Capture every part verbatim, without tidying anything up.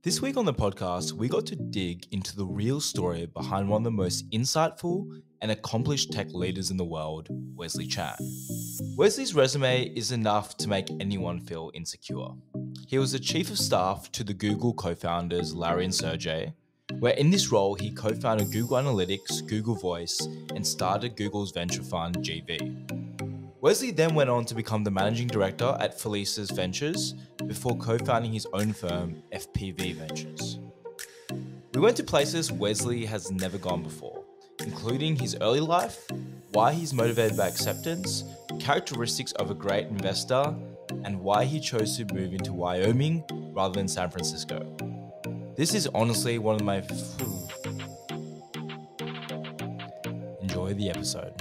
This week on the podcast, we got to dig into the real story behind one of the most insightful and accomplished tech leaders in the world, Wesley Chan. Wesley's resume is enough to make anyone feel insecure. He was the chief of staff to the Google co-founders Larry and Sergey, where in this role he co-founded Google Analytics, Google Voice, and started Google's venture fund G V. Wesley then went on to become the managing director at Felicis Ventures before co-founding his own firm, F P V Ventures. We went to places Wesley has never gone before, including his early life, why he's motivated by acceptance, characteristics of a great investor, and why he chose to move into Wyoming rather than San Francisco. This is honestly one of my... Enjoy the episode.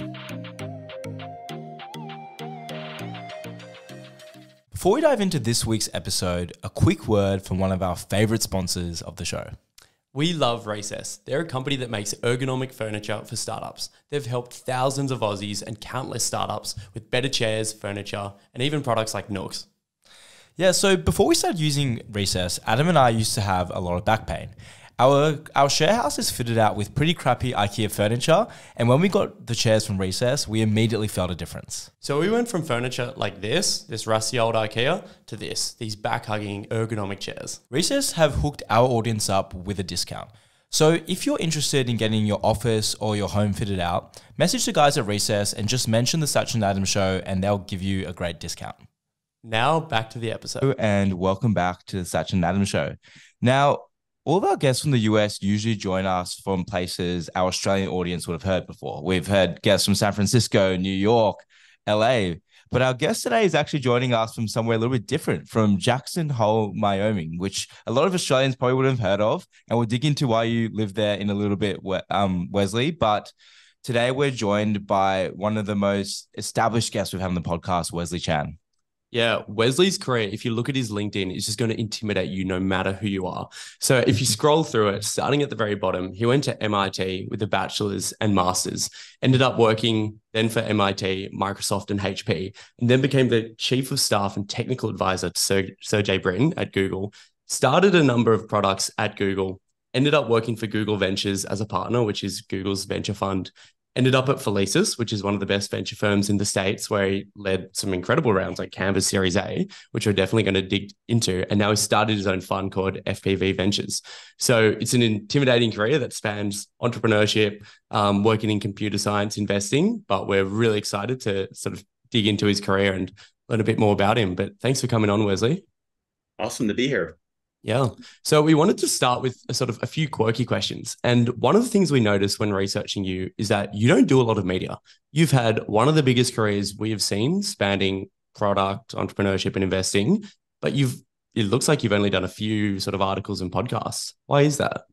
Before we dive into this week's episode, a quick word from one of our favorite sponsors of the show. We love Recess. They're a company that makes ergonomic furniture for startups. They've helped thousands of Aussies and countless startups with better chairs, furniture, and even products like Nooks. Yeah, so before we started using Recess, Adam and I used to have a lot of back pain. Our our share house is fitted out with pretty crappy IKEA furniture, and when we got the chairs from Recess, we immediately felt a difference. So we went from furniture like this, this rusty old IKEA, to this, these back-hugging ergonomic chairs. Recess have hooked our audience up with a discount. So if you're interested in getting your office or your home fitted out, message the guys at Recess and just mention the Satch and Adam show and they'll give you a great discount. Now back to the episode. And welcome back to the Satch and Adam show. Now, all of our guests from the U S usually join us from places our Australian audience would have heard before. We've heard guests from San Francisco, New York, L A, but our guest today is actually joining us from somewhere a little bit different, from Jackson Hole, Wyoming, which a lot of Australians probably wouldn't have heard of. And we'll dig into why you live there in a little bit, um, Wesley. But today we're joined by one of the most established guests we've had on the podcast, Wesley Chan. Yeah, Wesley's career, if you look at his LinkedIn, is just going to intimidate you no matter who you are. So if you scroll through it, starting at the very bottom, he went to M I T with a bachelor's and master's, ended up working then for M I T, Microsoft and H P, and then became the chief of staff and technical advisor to Ser- Sergey Brin at Google, started a number of products at Google, ended up working for Google Ventures as a partner, which is Google's venture fund, ended up at Felicis, which is one of the best venture firms in the States, where he led some incredible rounds like Canvas Series A, which we're definitely going to dig into. And now he started his own fund called F P V Ventures. So it's an intimidating career that spans entrepreneurship, um, working in computer science, investing, but we're really excited to sort of dig into his career and learn a bit more about him. But thanks for coming on, Wesley. Awesome to be here. Yeah. So we wanted to start with a sort of a few quirky questions. And one of the things we noticed when researching you is that you don't do a lot of media. You've had one of the biggest careers we have seen, spanning product, entrepreneurship, and investing, but you've it looks like you've only done a few sort of articles and podcasts. Why is that?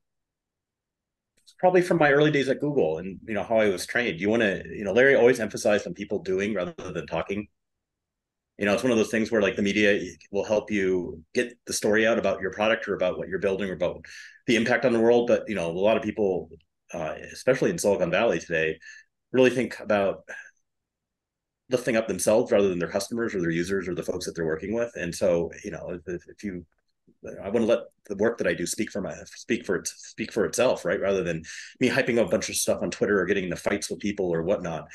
It's probably from my early days at Google and, you know, how I was trained. You want to, you know, Larry always emphasized on people doing rather than talking. You know, it's one of those things where like the media will help you get the story out about your product or about what you're building or about the impact on the world. But, you know, a lot of people, uh, especially in Silicon Valley today, really think about lifting up themselves rather than their customers or their users or the folks that they're working with. And so, you know, if, if you, I want to let the work that I do speak for my speak for it speak for itself, right? Rather than me hyping up a bunch of stuff on Twitter or getting into fights with people or whatnot.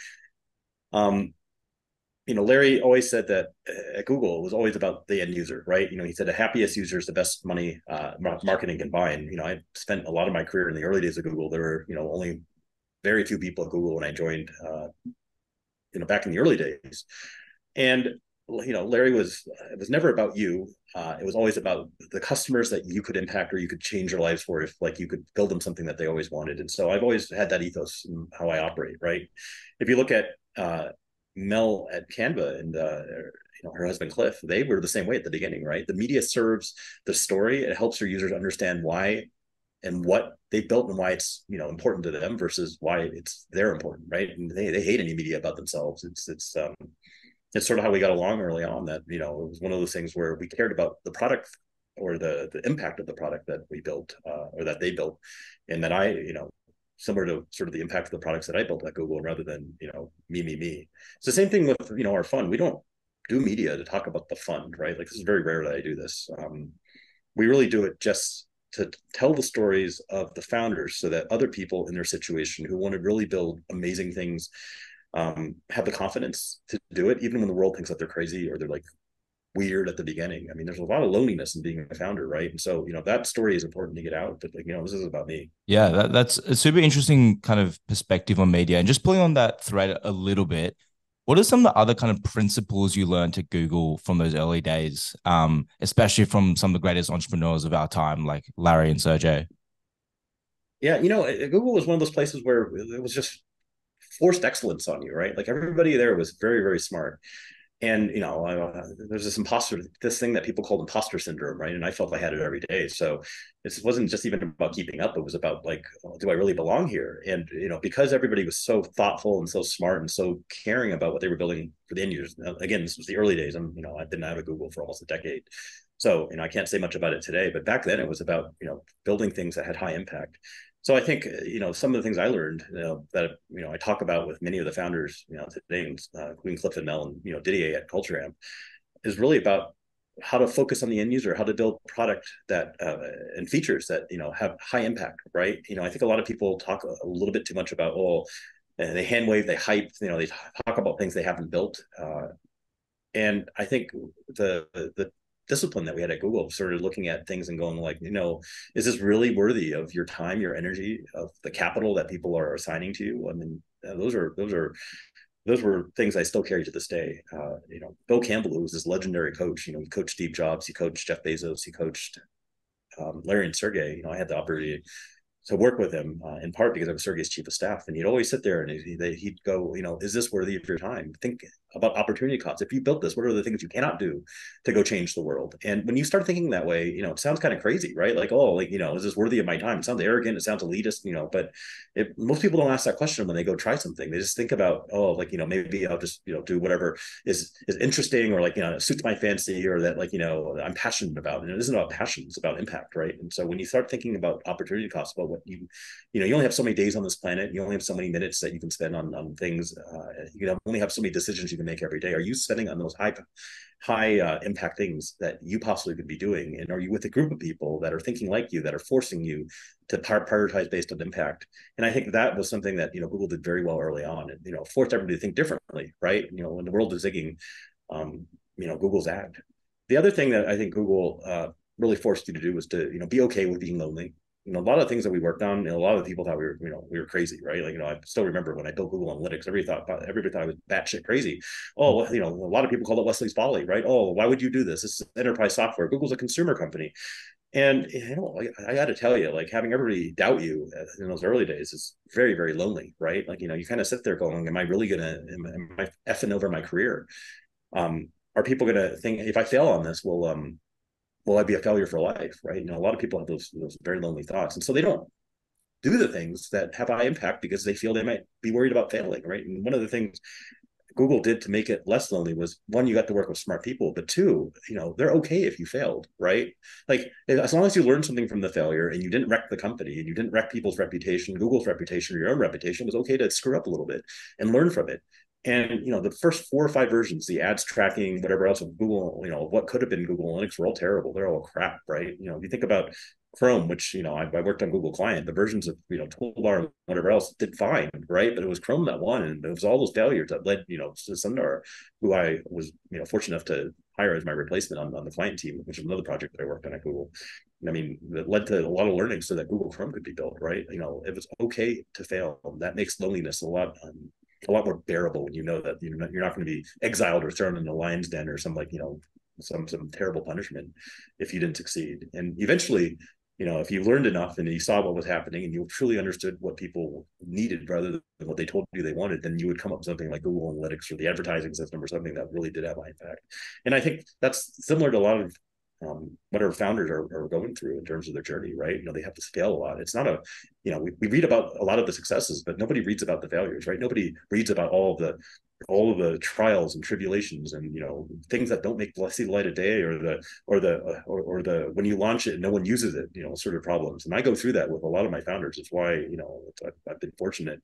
Um, You know, Larry always said that at Google, it was always about the end user, right? You know, he said the happiest user is the best money uh, marketing can buy. And, you know, I spent a lot of my career in the early days of Google. There were, you know, only very few people at Google when I joined, uh, you know, back in the early days. And, you know, Larry was, it was never about you. Uh, it was always about the customers that you could impact or you could change their lives for, if like you could build them something that they always wanted. And so I've always had that ethos in how I operate, right? If you look at, uh, Mel at Canva and uh, you know, her husband Cliff, they were the same way at the beginning, right? The media serves the story. It helps their users understand why and what they built and why it's, you know, important to them versus why it's they're important, right? And they, they hate any media about themselves. It's it's um it's sort of how we got along early on. That, you know, it was one of those things where we cared about the product or the the impact of the product that we built uh, or that they built, and that I, you know, similar to sort of the impact of the products that I built at Google rather than, you know, me, me, me. It's the same thing with, you know, our fund. We don't do media to talk about the fund, right? Like, this is very rare that I do this. Um, we really do it just to tell the stories of the founders so that other people in their situation who want to really build amazing things um, have the confidence to do it, even when the world thinks that they're crazy or they're like weird at the beginning. I mean, there's a lot of loneliness in being a founder, right? And so, you know, that story is important to get out, but like, you know, this is about me. Yeah, that, that's a super interesting kind of perspective on media. And just pulling on that thread a little bit, what are some of the other kind of principles you learned at Google from those early days, um, especially from some of the greatest entrepreneurs of our time, like Larry and Sergey? Yeah, you know, Google was one of those places where it was just forced excellence on you, right? Like everybody there was very, very smart. And, you know, uh, there's this imposter, this thing that people call imposter syndrome, right? And I felt I had it every day. So it wasn't just even about keeping up. It was about like, oh, do I really belong here? And, you know, because everybody was so thoughtful and so smart and so caring about what they were building for the end users. Now, again, this was the early days. I'm, you know, I've been out of Google for almost a decade. So, you know, I can't say much about it today, but back then it was about, you know, building things that had high impact. So I think, you know, some of the things I learned, you know, that, you know, I talk about with many of the founders, you know, today, uh, including Cliff and Mel and, you know, Didier at Culturam, is really about how to focus on the end user, how to build product that uh, and features that, you know, have high impact, right? You know, I think a lot of people talk a little bit too much about, oh, they hand wave, they hype, you know, they talk about things they haven't built. Uh, and I think the, the, discipline that we had at Google started looking at things and going like, you know, is this really worthy of your time, your energy, of the capital that people are assigning to you? I mean, those are those are those were things I still carry to this day. Uh, you know, Bill Campbell, who was this legendary coach, you know, he coached Steve Jobs, he coached Jeff Bezos, he coached um, Larry and Sergey. You know, I had the opportunity to work with him uh, in part because I was Sergey's chief of staff, and he'd always sit there and he'd, he'd go, you know, is this worthy of your time? Think about opportunity costs. If you built this, what are the things you cannot do to go change the world? And when you start thinking that way, you know, it sounds kind of crazy, right? Like, oh, like, you know, is this worthy of my time? It sounds arrogant. It sounds elitist, you know, but it, most people don't ask that question when they go try something. They just think about, oh, like, you know, maybe I'll just, you know, do whatever is, is interesting or like, you know, suits my fancy or that like, you know, I'm passionate about. And it isn't about passion, it's about impact, right? And so when you start thinking about opportunity costs, about what you, you know, you only have so many days on this planet. You only have so many minutes that you can spend on, on things. Uh, you can only have so many decisions you can make every day. Are you spending on those high, high uh, impact things that you possibly could be doing? And are you with a group of people that are thinking like you, that are forcing you to prioritize based on impact? And I think that was something that, you know, Google did very well early on, and, you know, forced everybody to think differently, right? You know, when the world is zigging, um, you know, Google's act. The other thing that I think Google uh, really forced you to do was to, you know, be okay with being lonely. You know, a lot of things that we worked on, you know, a lot of the people thought we were, you know, we were crazy, right? Like, you know, I still remember when I built Google Analytics, everybody thought, everybody thought I was batshit crazy. Oh, well, you know, a lot of people called it Wesley's folly, right? Oh, why would you do this? This is enterprise software. Google's a consumer company. And, you know, I, I got to tell you, like, having everybody doubt you in those early days is very, very lonely, right? Like, you know, you kind of sit there going, am I really going to, am, am I effing over my career? Um, are people going to think, if I fail on this, will, um, will I be a failure for life, right? You know, a lot of people have those, those very lonely thoughts. And so they don't do the things that have high impact because they feel they might be worried about failing, right? And one of the things Google did to make it less lonely was, one, you got to work with smart people, but two, you know, they're okay if you failed, right? Like, as long as you learned something from the failure and you didn't wreck the company and you didn't wreck people's reputation, Google's reputation, or your own reputation, it was okay to screw up a little bit and learn from it. And, you know, the first four or five versions, the ads tracking, whatever else of Google, you know, what could have been Google Analytics were all terrible. They're all crap, right? You know, if you think about Chrome, which, you know, I, I worked on Google Client, the versions of, you know, Toolbar and whatever else did fine, right? But it was Chrome that won. And it was all those failures that led, you know, to Sundar, who I was, you know, fortunate enough to hire as my replacement on, on the client team, which is another project that I worked on at Google. I mean, that led to a lot of learning so that Google Chrome could be built, right? You know, it was okay to fail. That makes loneliness a lot um, a lot more bearable when you know that you're not, you're not going to be exiled or thrown in the lion's den or some, like, you know, some some terrible punishment if you didn't succeed. And eventually, you know, if you learned enough and you saw what was happening and you truly understood what people needed rather than what they told you they wanted, then you would come up with something like Google Analytics or the advertising system or something that really did have high impact. And I think that's similar to a lot of um, whatever founders are, are going through in terms of their journey, right? You know, they have to scale a lot. It's not a, you know, we, we read about a lot of the successes, but nobody reads about the failures, right? Nobody reads about all of the, all of the trials and tribulations and, you know, things that don't make see the light of day, or the, or the, or, or the, when you launch it, no one uses it, you know, sort of problems. And I go through that with a lot of my founders. It's why, you know, I've, I've been fortunate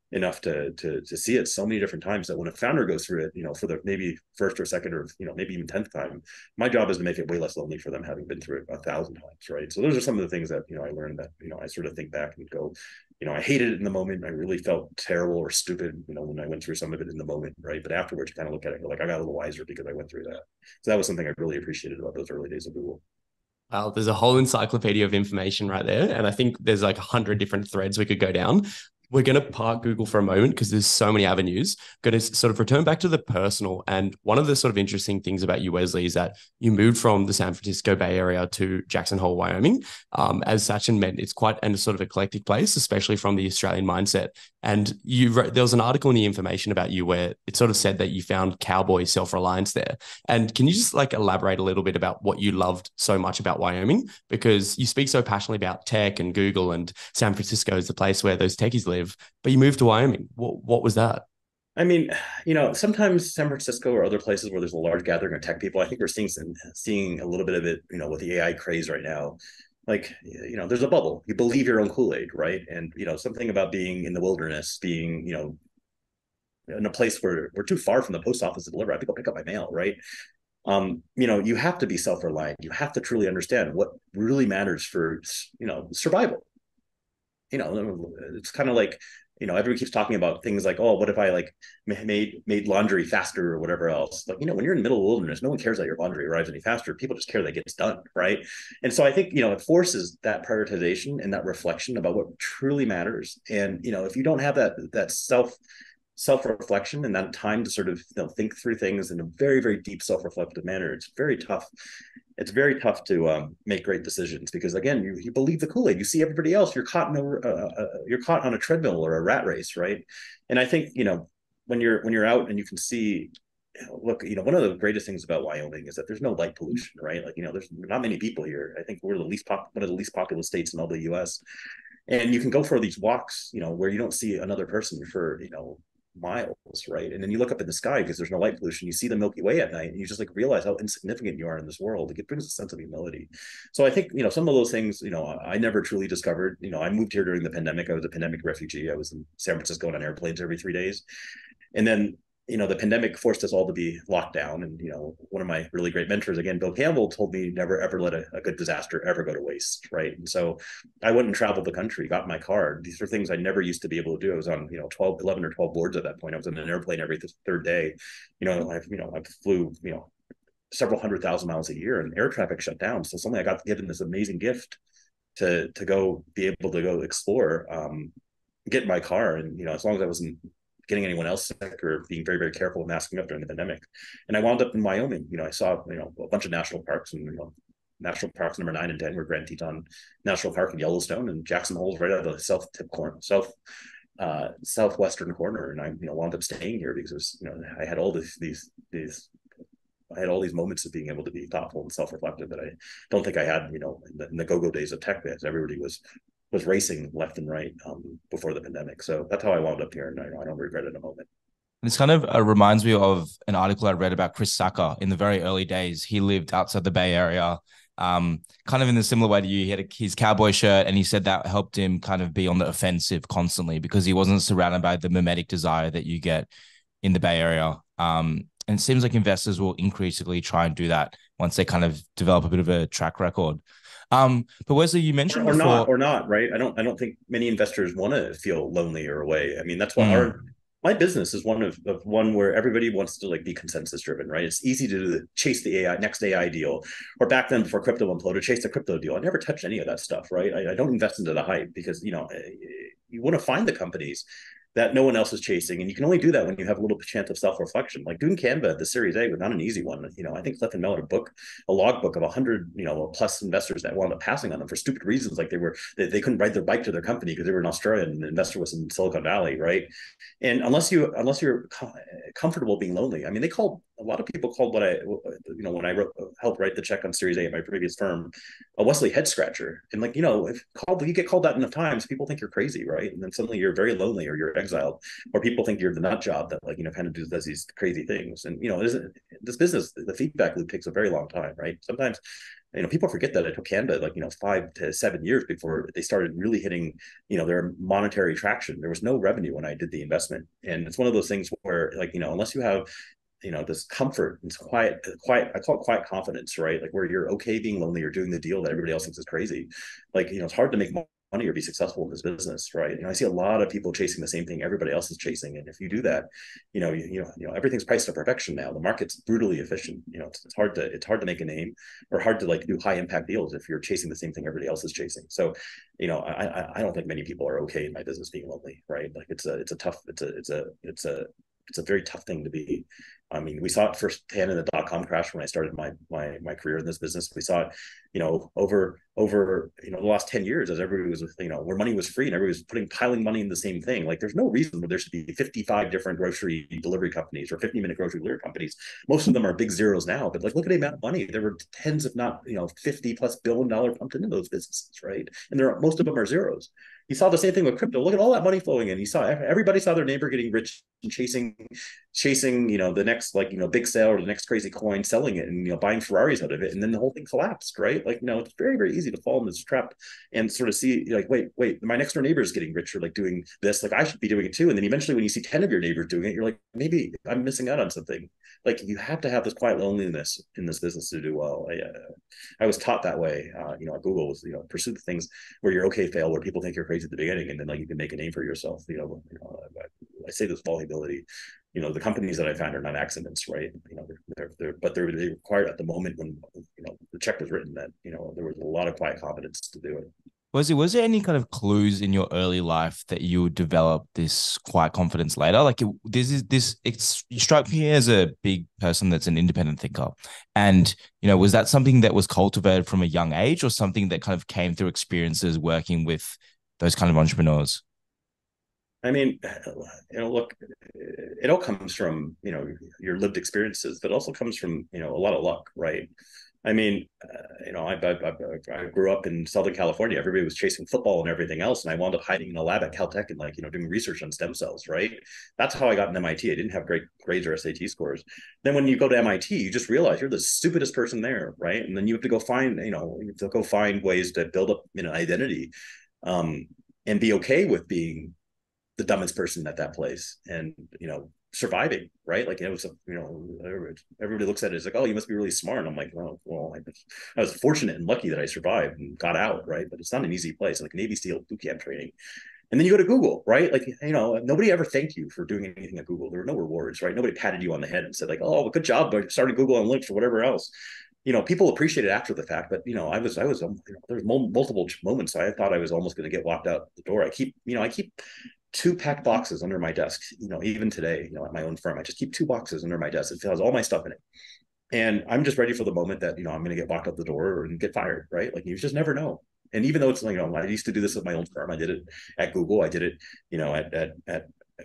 enough to to to see it so many different times that when a founder goes through it, you know, for the maybe first or second or you know maybe even tenth time, my job is to make it way less lonely for them having been through it a thousand times, right? So those are some of the things that you know I learned that you know I sort of think back and go, you know, I hated it in the moment. I really felt terrible or stupid, you know, when I went through some of it in the moment, right? But afterwards, you kind of look at it and go like, I got a little wiser because I went through that. So that was something I really appreciated about those early days of Google. Wow, there's a whole encyclopedia of information right there. And I think there's like a hundred different threads we could go down. We're going to park Google for a moment because there's so many avenues. Going to sort of return back to the personal. And one of the sort of interesting things about you, Wesley, is that you moved from the San Francisco Bay Area to Jackson Hole, Wyoming. Um, as Sachin meant, it's quite a sort of eclectic place, especially from the Australian mindset. And you wrote, there was an article in the information about you where it sort of said that you found cowboy self-reliance there. And can you just like elaborate a little bit about what you loved so much about Wyoming? Because you speak so passionately about tech and Google, and San Francisco is the place where those techies live. But you moved to Wyoming. What what was that? I mean, you know, sometimes San Francisco or other places where there's a large gathering of tech people, I think we're seeing some, seeing a little bit of it, you know, with the A I craze right now. Like, you know, there's a bubble. You believe your own Kool-Aid, right? And you know, something about being in the wilderness, being, you know, in a place where we're too far from the post office to deliver. I have to go pick up my mail, right? Um, you know, you have to be self-reliant. You have to truly understand what really matters for, you know, survival. You know, it's kind of like, you know, everybody keeps talking about things like, oh, what if I like made made laundry faster or whatever else? Like, you know, when you're in the middle of the wilderness, no one cares that your laundry arrives any faster. People just care that it gets done, right? And so I think, you know, it forces that prioritization and that reflection about what truly matters. And, you know, if you don't have that that self self-reflection and that time to sort of you know think through things in a very, very deep self-reflective manner, it's very tough. It's very tough to um, make great decisions because again, you, you believe the Kool-Aid. You see everybody else. You're caught in a uh, uh, you're caught on a treadmill or a rat race, right? And I think you know when you're when you're out and you can see, look, you know, one of the greatest things about Wyoming is that there's no light pollution, right? Like you know, there's not many people here. I think we're the least pop, one of the least populous states in all the U S. And you can go for these walks, you know, where you don't see another person for you know miles, right? And then you look up in the sky because there's no light pollution. You see the Milky Way at night, and you just like realize how insignificant you are in this world. Like, it brings a sense of humility. So I think you know some of those things. You know, I never truly discovered. You know, I moved here during the pandemic. I was a pandemic refugee. I was in San Francisco on airplanes every three days, and then you know the pandemic forced us all to be locked down. And you know, one of my really great mentors, again, Bill Campbell, told me never ever let a, a good disaster ever go to waste, right? And so I went and traveled the country, got my car. These are things I never used to be able to do. I was on you know twelve, eleven or twelve boards at that point. I was in an airplane every th- third day. You know, I you know I flew you know several hundred thousand miles a year, and air traffic shut down. So suddenly I got given this amazing gift to to go be able to go explore, um, get in my car, and you know as long as I wasn't getting anyone else sick or being very, very careful with masking up during the pandemic. And I wound up in Wyoming. You know, I saw, you know, a bunch of national parks, and, you know, national parks number nine and ten were Grand Teton National Park and Yellowstone, and Jackson Hole's right out of the south tip corner, south, uh, southwestern corner. And I, you know, wound up staying here because it was, you know, I had all these, these, these, I had all these moments of being able to be thoughtful and self-reflective that I don't think I had, you know, in the, in the go-go days of tech. As everybody was was racing left and right um, before the pandemic. So that's how I wound up here, and I, I don't regret it in a moment. This kind of uh, reminds me of an article I read about Chris Sacca in the very early days. He lived outside the Bay Area, um, kind of in a similar way to you. He had a, his cowboy shirt, and he said that helped him kind of be on the offensive constantly because he wasn't surrounded by the mimetic desire that you get in the Bay Area. Um, and it seems like investors will increasingly try and do that once they kind of develop a bit of a track record. Um, but Wesley, you mentioned or, or before, not, or not, right? I don't, I don't think many investors want to feel lonely or away. I mean, that's why mm. our my business is one of, of one where everybody wants to like be consensus driven, right? It's easy to chase the A I next A I deal, or back then before crypto imploded, chase the crypto deal. I never touched any of that stuff, right? I, I don't invest into the hype because you know you want to find the companies that no one else is chasing. And you can only do that when you have a little chance of self-reflection. Like doing Canva, the Series A was not an easy one. You know, I think Cliff and Mel had a book, a logbook of a hundred, you know, plus investors that wound up passing on them for stupid reasons. Like they were, they, they couldn't ride their bike to their company because they were in Australia and the investor was in Silicon Valley, right? And unless you, unless you're comfortable being lonely, I mean, they called, a lot of people called what I, you know, when I wrote, helped write the check on Series A at my previous firm, a Wesley head scratcher. And like, you know, if called, you get called that enough times, people think you're crazy, right? And then suddenly you're very lonely or you're exiled, or people think you're the nut job that like, you know, kind of does, does these crazy things. And, you know, this business, the feedback loop takes a very long time, right? Sometimes you know, people forget that it took Canada like, you know, five to seven years before they started really hitting, you know, their monetary traction. There was no revenue when I did the investment. And it's one of those things where, like, you know, unless you have, you know, this comfort, it's quiet, quiet, I call it quiet confidence, right? Like where you're okay being lonely, you're doing the deal that everybody else thinks is crazy. Like, you know, it's hard to make money or be successful in this business, right? You know, I see a lot of people chasing the same thing everybody else is chasing, and if you do that, you know, you, you know, you know, everything's priced to perfection now. The market's brutally efficient. You know, it's, it's hard to it's hard to make a name, or hard to like do high impact deals if you're chasing the same thing everybody else is chasing. So, you know, I I don't think many people are okay in my business being lonely, right? Like it's a it's a tough it's a it's a it's a it's a very tough thing to be. I mean, we saw it firsthand in the dot com crash when I started my my my career in this business. We saw it, you know, over over you know the last ten years as everybody was, you know, where money was free and everybody was putting piling money in the same thing. Like, there's no reason where there should be fifty-five different grocery delivery companies or fifty minute grocery delivery companies. Most of them are big zeros now, but like look at the amount of money. There were tens, if not, you know, fifty plus billion dollar pumped into those businesses, right? And there are, most of them are zeros. You saw the same thing with crypto. Look at all that money flowing in. You saw everybody saw their neighbor getting rich and chasing, chasing, you know, the next like, you know, big sale or the next crazy coin, selling it and, you know, buying Ferraris out of it. And then the whole thing collapsed, right? Like, you know, it's very, very easy to fall in this trap and sort of see like, wait, wait, my next door neighbor is getting richer, like doing this, like I should be doing it too. And then eventually when you see ten of your neighbors doing it, you're like, maybe I'm missing out on something. Like you have to have this quiet loneliness in this business to do well. I, uh, I was taught that way. Uh, you know, at Google was, you know, pursue the things where you're okay fail, where people think you're crazy at the beginning, and then like you can make a name for yourself. You know, you know I, I say this volubility. You know, the companies that I found are not accidents, right? You know, they're, they're, they're but they're they required at the moment when, you know, the check was written that, you know, there was a lot of quiet confidence to do it. Was it was there any kind of clues in your early life that you would develop this quiet confidence later? Like it, this is this it's you strike me as a big person that's an independent thinker, and you know, was that something that was cultivated from a young age, or something that kind of came through experiences working with those kind of entrepreneurs? I mean, you know, look, it all comes from, you know, your lived experiences, but also comes from, you know, a lot of luck, right? I mean, uh, you know, I, I, I grew up in Southern California. Everybody was chasing football and everything else, and I wound up hiding in a lab at Caltech and like, you know, doing research on stem cells. Right? That's how I got in M I T. I didn't have great grades or S A T scores. Then when you go to M I T, you just realize you're the stupidest person there, right? And then you have to go find, you know, you have to go find ways to build up, you know, identity, um, and be okay with being the dumbest person at that place, and you know, surviving, right? Like it was, a, you know, everybody looks at it as like, oh, you must be really smart. And I'm like, well, well, I, I was fortunate and lucky that I survived and got out, right? But it's not an easy place, like Navy SEAL boot camp training. And then you go to Google, right? Like, you know, nobody ever thanked you for doing anything at Google. There were no rewards, right? Nobody patted you on the head and said like, oh, good job, but starting Google and links or whatever else. You know, people appreciate it after the fact, but you know, I was, I was, you know, there's multiple moments I thought I was almost going to get walked out the door. I keep, you know, I keep two packed boxes under my desk, you know, even today, you know, at my own firm, I just keep two boxes under my desk. It has all my stuff in it. And I'm just ready for the moment that, you know, I'm going to get walked out the door and get fired, right? Like you just never know. And even though it's like, you know, I used to do this at my own firm. I did it at Google. I did it, you know, at, at, at,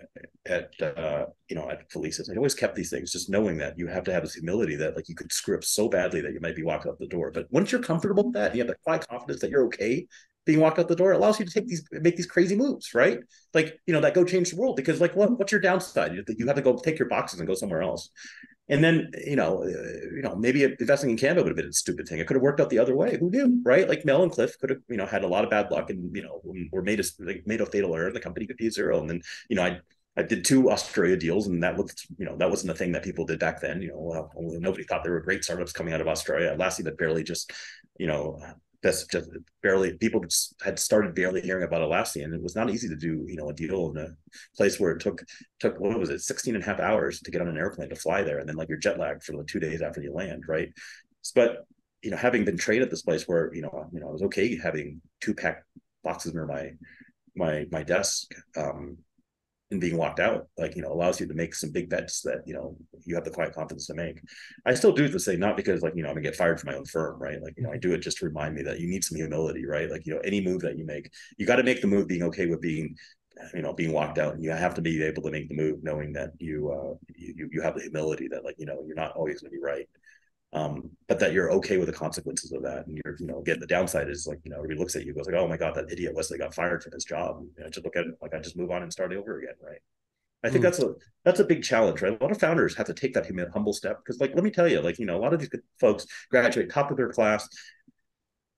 at uh, you know, at Felicis. I always kept these things, just knowing that you have to have this humility that like you could screw up so badly that you might be walked out the door. But once you're comfortable with that, you have that quiet confidence that you're okay being walked out the door, it allows you to take these, make these crazy moves, right? Like, you know, that go change the world. Because like, what, what's your downside? You have to go take your boxes and go somewhere else. And then, you know, uh, you know, maybe investing in Canada would have been a stupid thing. It could have worked out the other way. Who knew, right? Like Mel and Cliff could have, you know, had a lot of bad luck, and you know, were made a like, made a fatal error, and the company could be a zero. And then, you know, I I did two Australia deals, and that was, you know, that wasn't a thing that people did back then. You know, uh, nobody thought there were great startups coming out of Australia. Lassie that barely just, you know. That's just barely, people just had started barely hearing about Atlassian, and it was not easy to do, you know, a deal in a place where it took, took, what was it, sixteen and a half hours to get on an airplane to fly there. And then like you're jet lagged for the two days after you land. Right. But, you know, having been trained at this place where, you know, you know, I was okay having two packed boxes under my, my, my desk, um, and being walked out, like, you know, allows you to make some big bets that, you know, you have the quiet confidence to make. I still do the same, not because like, you know, I'm gonna get fired from my own firm, right? Like, you know, I do it just to remind me that you need some humility, right? Like, you know, any move that you make, you got to make the move being okay with being, you know, being walked out, and you have to be able to make the move knowing that you, uh, you, you have the humility that like, you know, you're not always gonna be right. Um, but that you're okay with the consequences of that. And you're, you know, again, the downside is like, you know, everybody looks at you and goes like, oh my God, that idiot Wesley got fired from his job. And, you know, just look at it like I just move on and start over again, right? I think mm. that's a that's a big challenge, right? A lot of founders have to take that humble step because, like, let me tell you, like, you know, a lot of these folks graduate top of their class,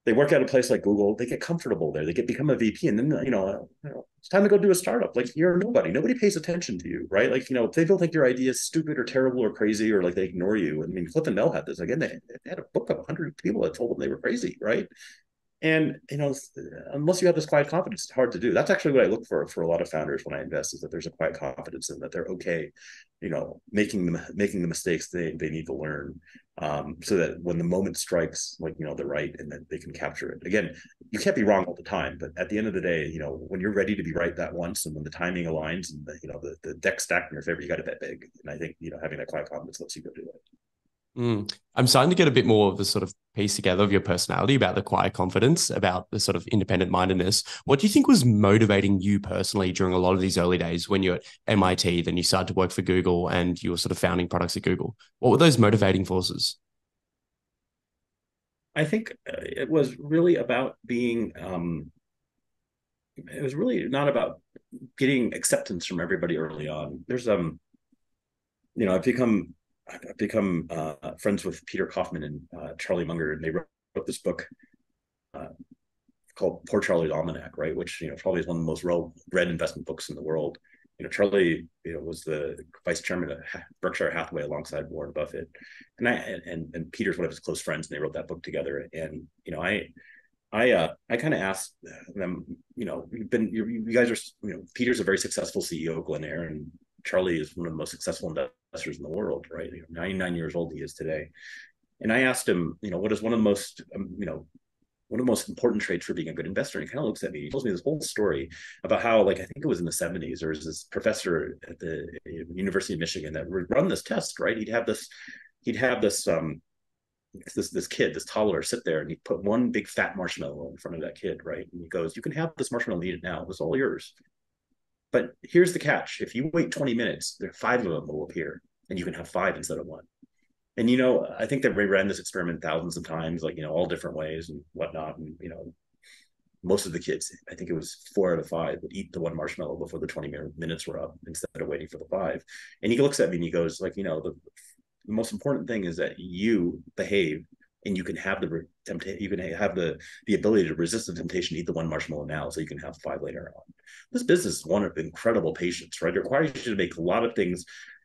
they work at a place like Google, they get comfortable there, they get become a V P, and then you know, you know it's time to go do a startup. Like you're nobody, nobody pays attention to you, right? Like you know, if they don't think your idea is stupid or terrible or crazy, or like they ignore you. I mean, Cliff and Mel had this again. They, they had a book of a hundred people that told them they were crazy, right? And you know, unless you have this quiet confidence, it's hard to do. That's actually what I look for for a lot of founders when I invest, is that there's a quiet confidence in that they're okay, you know, making them making the mistakes they they need to learn, um, so that when the moment strikes, like you know, they're right and that they can capture it. Again, you can't be wrong all the time, but at the end of the day, you know, when you're ready to be right that once, and when the timing aligns, and the, you know, the the deck stacked in your favor, you got to bet big. And I think you know, having that quiet confidence lets you go do it. Mm. I'm starting to get a bit more of the sort of piece together of your personality, about the quiet confidence, about the sort of independent mindedness. What do you think was motivating you personally during a lot of these early days when you're at M I T, then you started to work for Google and you were sort of founding products at Google? What were those motivating forces? I think it was really about being, um, it was really not about getting acceptance from everybody early on. There's, um, you know, I've become I've become uh, friends with Peter Kaufman and uh, Charlie Munger, and they wrote, wrote this book uh, called Poor Charlie's Almanac, right? Which you know probably is one of the most read investment books in the world. You know, Charlie, you know, was the vice chairman of Berkshire Hathaway alongside Warren Buffett, and I and and Peter's one of his close friends, and they wrote that book together. And you know, I I uh, I kind of asked them, you know, you've been you, you guys are, you know, Peter's a very successful C E O of Glen Eyre, and Charlie is one of the most successful investors in the world, right? You know, ninety-nine years old he is today. And I asked him, you know, what is one of the most, um, you know, one of the most important traits for being a good investor? And he kind of looks at me, he tells me this whole story about how, like, I think it was in the seventies, there was this professor at the University of Michigan that would run this test, right? He'd have this, he'd have this, um, this this kid, this toddler, sit there, and he put one big fat marshmallow in front of that kid, right? And he goes, you can have this marshmallow, eat it now, it's all yours. But here's the catch. If you wait twenty minutes, there are five of them will appear, and you can have five instead of one. And, you know, I think that we ran this experiment thousands of times, like, you know, all different ways and whatnot. And, you know, most of the kids, I think it was four out of five, would eat the one marshmallow before the twenty minutes were up instead of waiting for the five. And he looks at me and he goes, like, you know, the, the most important thing is that you behave, and you can have the temptation, you can have the the ability to resist the temptation to eat the one marshmallow now, so you can have five later on. This business is one of incredible patience, right? It requires you to make a lot of things,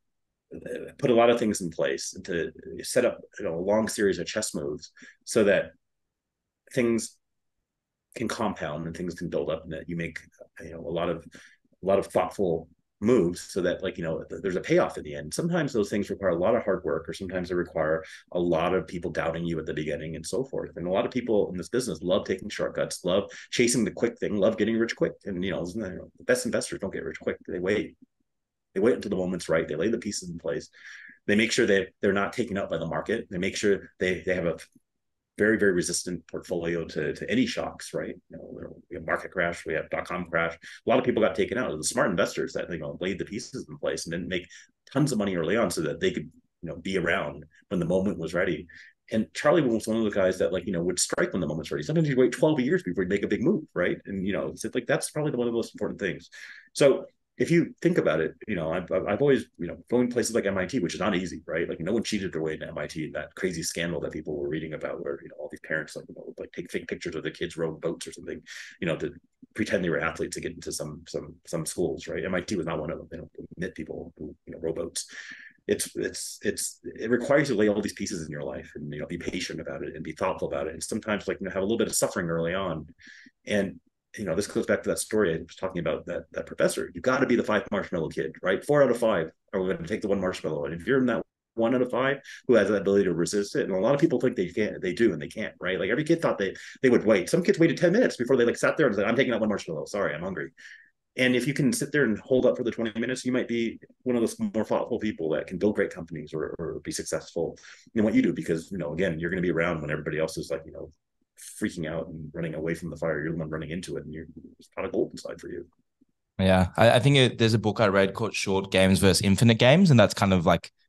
put a lot of things in place, and to set up, you know, a long series of chess moves so that things can compound and things can build up, and that you make, you know, a lot of a lot of thoughtful moves so that, like, you know, there's a payoff in the end. Sometimes those things require a lot of hard work, or sometimes they require a lot of people doubting you at the beginning, and so forth. And a lot of people in this business love taking shortcuts, love chasing the quick thing, love getting rich quick. And, you know, the best investors don't get rich quick. They wait. They wait until the moment's right. They lay the pieces in place. They make sure they, they're not taken up by the market. They make sure they, they have a very, very resistant portfolio to, to any shocks, right? You know, we have market crash, we have dot-com crash. A lot of people got taken out. The smart investors that, you know, laid the pieces in place and didn't make tons of money early on so that they could, you know, be around when the moment was ready. And Charlie was one of the guys that, like, you know, would strike when the moment's ready. Sometimes he'd wait twelve years before he'd make a big move, right? And, you know, it's like, that's probably one of the most important things. So if you think about it, you know, I've, I've always, you know, going places like M I T, which is not easy, right? Like, no one cheated their way into M I T. That crazy scandal that people were reading about, where, you know, all these parents, like, you know, like take fake pictures of the kids rowing boats or something, you know, to pretend they were athletes to get into some some some schools, right? M I T was not one of them. They don't admit people who, you know, row boats. It's it's it's it requires you to lay all these pieces in your life, and, you know, be patient about it and be thoughtful about it, and sometimes, like, you know, have a little bit of suffering early on. And, you know, this goes back to that story I was talking about, that that professor. You got to be the five marshmallow kid, right? Four out of five are going to take the one marshmallow, and if you're in that one out of five who has that ability to resist it, and a lot of people think they can't, they do, and they can't, right? Like, every kid thought they they would wait. Some kids waited ten minutes before they, like, sat there and said, "I'm taking that one marshmallow. Sorry, I'm hungry." And if you can sit there and hold up for the twenty minutes, you might be one of those more thoughtful people that can build great companies, or, or be successful in what you do, because, you know, again, you're going to be around when everybody else is, like, you know, freaking out and running away from the fire. You're the one running into it, and you're, there's a lot of gold inside for you. Yeah, I, I think it, there's a book I read called Short Games versus Infinite Games, and that's kind of like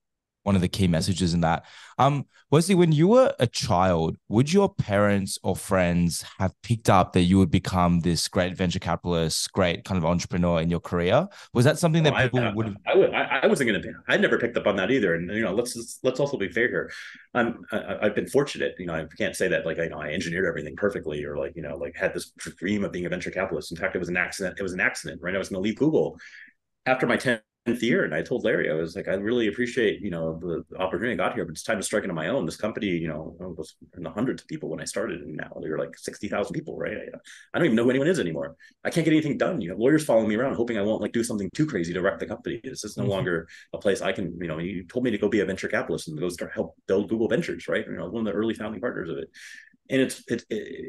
one of the key messages in that. Um, Wesley, when you were a child, would your parents or friends have picked up that you would become this great venture capitalist, great kind of entrepreneur in your career? Was that something Well, that I, people I, would have? I, would, I, I wasn't going to. I never picked up on that either. And you know, let's just, let's also be fair here. I'm I, I've been fortunate. You know, I can't say that like I, you know, I engineered everything perfectly or like you know like had this dream of being a venture capitalist. In fact, it was an accident. It was an accident, right? I was going to leave Google after my tenth year, and I told Larry, I was like, I really appreciate, you know, the, the opportunity I got here, but it's time to strike into my own. This company, you know, was in the hundreds of people when I started, and now they're like sixty thousand people, right? I, I don't even know who anyone is anymore. I can't get anything done. You have lawyers following me around, hoping I won't like do something too crazy to wreck the company. This is no mm-hmm. longer a place I can, you know, you told me to go be a venture capitalist and go start help build Google Ventures, right? You know, one of the early founding partners of it. And it's it,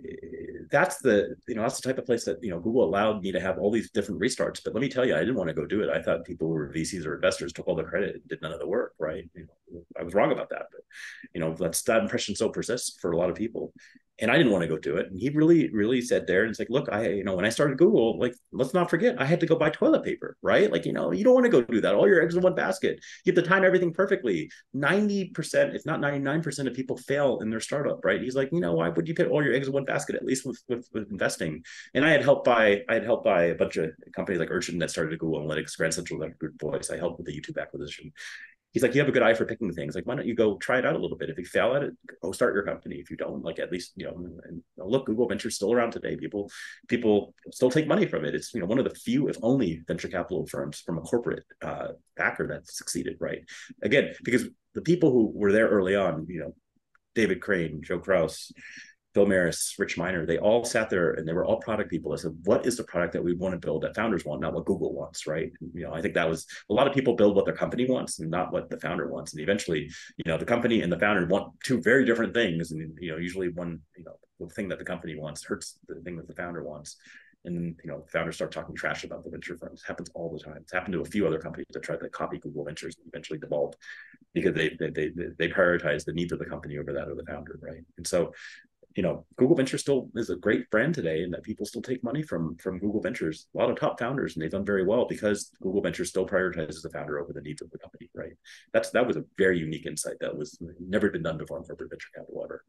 it, that's the you know that's the type of place that you know Google allowed me to have all these different restarts. But let me tell you, I didn't want to go do it. I thought people who were V Cs or investors took all the credit and did none of the work. Right? You know, I was wrong about that, but you know that's that impression still persists for a lot of people. And I didn't want to go do it. And he really, really said there, and it's like, look, I, you know, when I started Google, like, let's not forget, I had to go buy toilet paper, right? Like, you know, you don't want to go do that. All your eggs in one basket. You have to time everything perfectly. ninety percent, if not ninety-nine percent of people fail in their startup, right? He's like, you know, why would you put all your eggs in one basket, at least with, with, with investing? And I had helped by, I had helped by a bunch of companies like Urchin that started Google Analytics, Grand Central, Good Voice. I helped with the YouTube acquisition. He's like, you have a good eye for picking things. Like, why don't you go try it out a little bit? If you fail at it, go start your company. If you don't, like, at least, you know, and look, Google Ventures still around today. People, people still take money from it. It's, you know, one of the few, if only, venture capital firms from a corporate uh, backer that succeeded, right? Again, because the people who were there early on, you know, David Crane, Joe Kraus, Bill Maris, Rich Miner, they all sat there and they were all product people. I said, what is the product that we want to build that founders want, not what Google wants, right? And, you know, I think that was a lot of people build what their company wants and not what the founder wants. And eventually, you know, the company and the founder want two very different things. And, you know, usually one, you know, the thing that the company wants hurts the thing that the founder wants. And, you know, founders start talking trash about the venture firms. It happens all the time. It's happened to a few other companies that tried to copy Google Ventures and eventually devolved because they, they, they, they prioritize the needs of the company over that of the founder, right? And so, you know, Google Ventures still is a great brand today, and that people still take money from from Google Ventures. A lot of top founders, and they've done very well because Google Ventures still prioritizes the founder over the needs of the company, right? That's that was a very unique insight that was never been done before in corporate venture capital ever.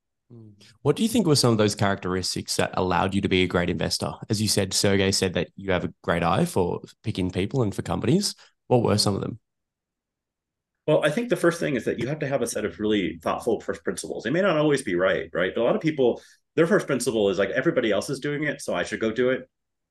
What do you think were some of those characteristics that allowed you to be a great investor? As you said, Sergey said that you have a great eye for picking people and for companies. What were some of them? Well, I think the first thing is that you have to have a set of really thoughtful first principles. They may not always be right, right? But a lot of people, their first principle is like, everybody else is doing it, so I should go do it.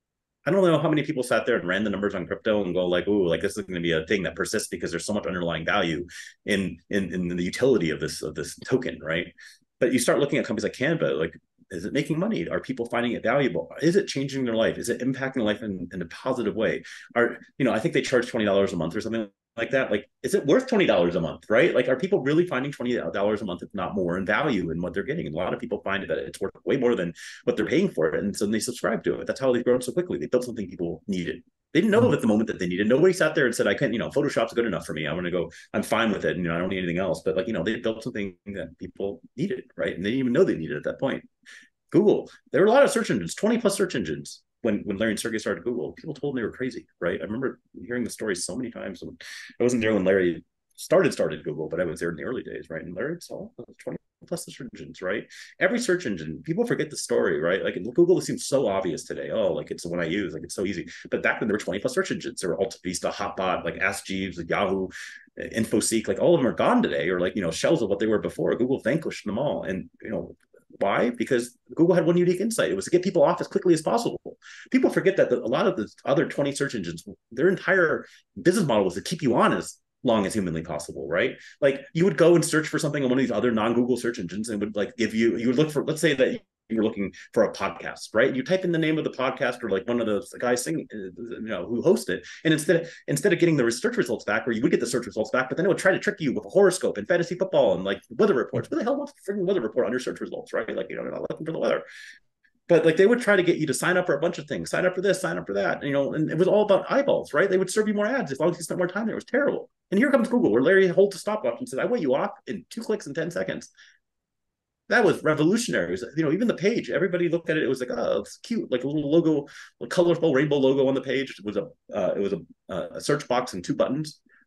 I don't know how many people sat there and ran the numbers on crypto and go like, "Ooh, like this is going to be a thing that persists because there's so much underlying value in in in the utility of this of this token," right? But you start looking at companies like Canva, like, is it making money? Are people finding it valuable? Is it changing their life? Is it impacting life in, in a positive way? Are, you know, I think they charge twenty dollars a month or something like that. Like, is it worth twenty dollars a month, right? Like, are people really finding twenty dollars a month, if not more, in value in what they're getting? And a lot of people find that it's worth way more than what they're paying for it. And so they subscribe to it. That's how they've grown so quickly. They built something people needed. They didn't know at the moment that they needed. Nobody sat there and said, I can't, you know, Photoshop's good enough for me. I'm going to go, I'm fine with it. And, you know, I don't need anything else. But like, you know, they built something that people needed, right? And they didn't even know they needed at that point. Google, there were a lot of search engines, twenty plus search engines. When, when Larry and Sergey started Google, people told me they were crazy, right? I remember hearing the story so many times. I wasn't there when Larry started started Google, but I was there in the early days, right? And Larry saw twenty plus search engines, right? Every search engine, people forget the story, right? Like Google seems so obvious today. Oh, like it's the one I use, like it's so easy. But back then there were twenty plus search engines. There were Alta Vista, Hotbot, like Ask Jeeves, like Yahoo, InfoSeek, like all of them are gone today, or like, you know, shells of what they were before. Google vanquished them all. And, you know, why? Because Google had one unique insight. It was to get people off as quickly as possible. People forget that the, a lot of the other twenty search engines, their entire business model was to keep you on as long as humanly possible, right? Like you would go and search for something on one of these other non-Google search engines and would like give you, you would look for, let's say that you were looking for a podcast, right? You type in the name of the podcast or like one of the guys singing, you know, who host it. And instead, instead of getting the search results back, or you would get the search results back, but then it would try to trick you with a horoscope and fantasy football and like weather reports. What the hell wants a freaking weather report on your search results, right? Like, you know, they're not looking for the weather. But like they would try to get you to sign up for a bunch of things, sign up for this, sign up for that, you know, and it was all about eyeballs, right? They would serve you more ads as long as you spent more time there. It was terrible. And here comes Google, where Larry holds a stopwatch and said, I weigh you off in two clicks in ten seconds. That was revolutionary. It was, you know, even the page, everybody looked at it. It was like, oh, it's cute, like a little logo, a colorful rainbow logo on the page. It was a, uh, it was a, a search box and two buttons.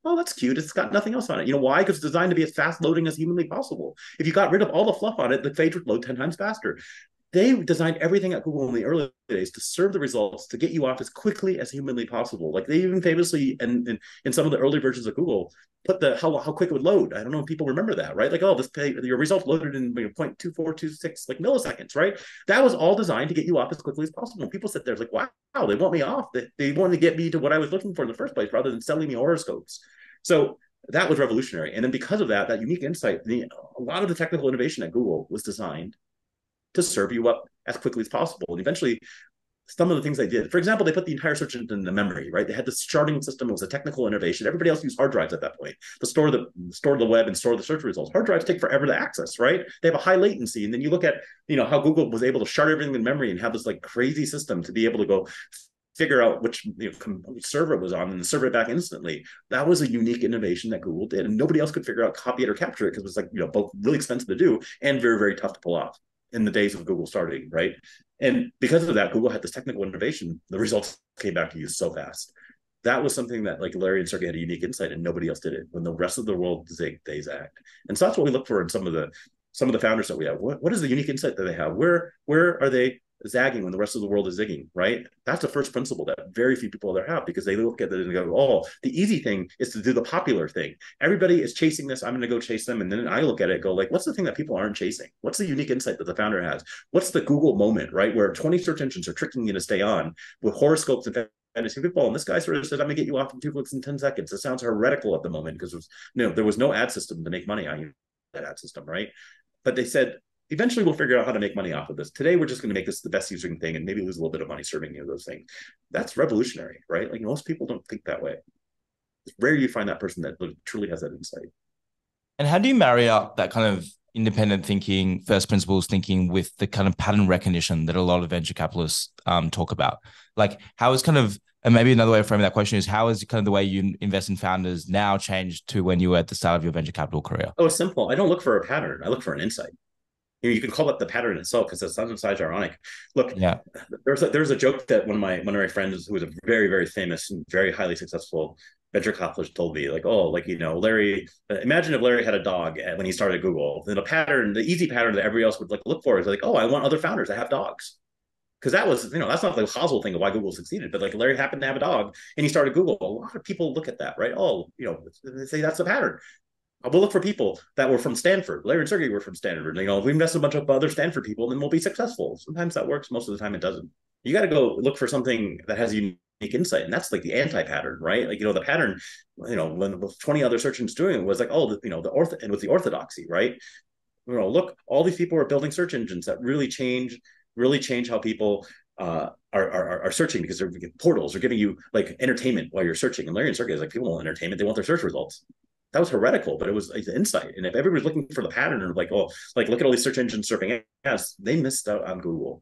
Oh, that's cute. It's got nothing else on it. You know why? Because it's designed to be as fast loading as humanly possible. If you got rid of all the fluff on it, the page would load ten times faster. They designed everything at Google in the early days to serve the results, to get you off as quickly as humanly possible. Like they even famously, and in, in some of the early versions of Google, put the how, how quick it would load. I don't know if people remember that, right? Like, oh, this page, your results loaded in you know, zero point two four two six like milliseconds, right? That was all designed to get you off as quickly as possible. And people sit there like, wow, they want me off. They, they wanted to get me to what I was looking for in the first place, rather than selling me horoscopes. So that was revolutionary. And then because of that, that unique insight, the, a lot of the technical innovation at Google was designed to serve you up as quickly as possible. And eventually, some of the things they did, for example, they put the entire search engine in the memory, right? They had this sharding system. It was a technical innovation. Everybody else used hard drives at that point to store the store the web and store the search results. Hard drives take forever to access, right? They have a high latency. And then you look at, you know, how Google was able to shard everything in memory and have this like crazy system to be able to go figure out which, you know, which server it was on and serve it back instantly. That was a unique innovation that Google did, and nobody else could figure out, copy it, or capture it, because it was like, you know, both really expensive to do and very, very tough to pull off in the days of Google starting, right? And because of that, Google had this technical innovation. The results came back to you so fast. That was something that like Larry and Sergey had a unique insight, and nobody else did it. When the rest of the world zigged, they zagged. And so that's what we look for in some of the some of the founders that we have. What, what is the unique insight that they have? Where where are they zagging when the rest of the world is zigging, right? That's the first principle that very few people there have, because they look at it and go, oh, the easy thing is to do the popular thing. Everybody is chasing this. I'm going to go chase them. And then I look at it and go like, what's the thing that people aren't chasing? What's the unique insight that the founder has? What's the Google moment, right? Where twenty search engines are tricking you to stay on with horoscopes and fantasy football. And this guy sort of said, I'm going to get you off in two clicks in ten seconds. It sounds heretical at the moment because was, you know, there was no ad system to make money on that ad system, right? But they said, eventually we'll figure out how to make money off of this. Today, we're just going to make this the best using thing and maybe lose a little bit of money serving you those things. That's revolutionary, right? Like most people don't think that way. It's rare you find that person that truly has that insight. And how do you marry up that kind of independent thinking, first principles thinking with the kind of pattern recognition that a lot of venture capitalists um, talk about? Like how is kind of, and maybe another way of framing that question is, how is kind of the way you invest in founders now changed to when you were at the start of your venture capital career? Oh, it's simple. I don't look for a pattern. I look for an insight. You know, you can call it the pattern itself because it's sometimes ironic. Look, yeah, there's a, there's a joke that one of my one of my friends who was a very, very famous and very highly successful venture capitalist told me, like, oh, like, you know, Larry, imagine if Larry had a dog when he started Google. Then a pattern, the easy pattern that everybody else would like look for is like, oh, I want other founders that have dogs. Because that was, you know, that's not the causal thing of why Google succeeded, but like Larry happened to have a dog and he started Google. A lot of people look at that, right? Oh, you know, they say that's the pattern. We'll look for people that were from Stanford. Larry and Sergey were from Stanford. You know, if we invest a bunch of other Stanford people, then we'll be successful. Sometimes that works. Most of the time it doesn't. You got to go look for something that has unique insight. And that's like the anti-pattern, right? Like, you know, the pattern, you know, when with twenty other search engines doing it was like, oh, the, you know, the orth and with the orthodoxy, right? You know, look, all these people are building search engines that really change, really change how people uh, are, are, are searching, because they're portals. They're giving you like entertainment while you're searching. And Larry and Sergey is like, people want entertainment. They want their search results. That was heretical, but it was like, insight. And if everybody's looking for the pattern of like, oh, like look at all these search engines surfing ads, they missed out on Google.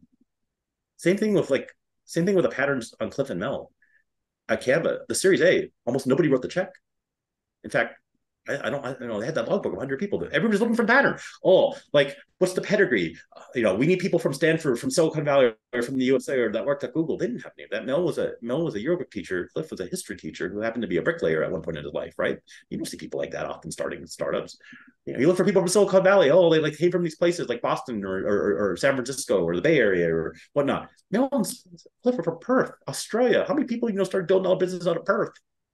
Same thing with like, same thing with the patterns on Cliff and Mel. At Canva, the Series A, almost nobody wrote the check. In fact, I, I don't, I you know, they had that logbook of one hundred people. Everybody's looking for pattern. Oh, like, what's the pedigree? Uh, you know, we need people from Stanford, from Silicon Valley, or from the U S A, or that worked at Google. They didn't have any of that. Mel was a Mel was a yearbook teacher. Cliff was a history teacher who happened to be a bricklayer at one point in his life, right? You don't see people like that often starting startups. You know, you look for people from Silicon Valley. Oh, they like came from these places like Boston or or, or San Francisco or the Bay Area or whatnot. Mel and Cliff are from Perth, Australia. How many people you know started building all business out of Perth?